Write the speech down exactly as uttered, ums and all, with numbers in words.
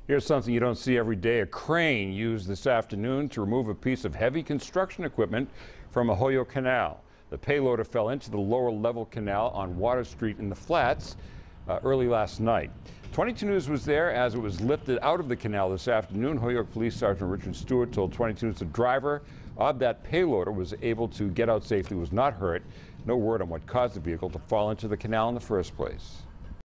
Here's something you don't see every day. A crane used this afternoon to remove a piece of heavy construction equipment from a Holyoke Canal. The payloader fell into the Lower Level Canal on Water Street in the Flats uh, early last night. twenty-two News was there as it was lifted out of the canal this afternoon. Holyoke Police Sergeant Richard Stewart told twenty-two News the driver of that payloader was able to get out safely, was not hurt. No word on what caused the vehicle to fall into the canal in the first place.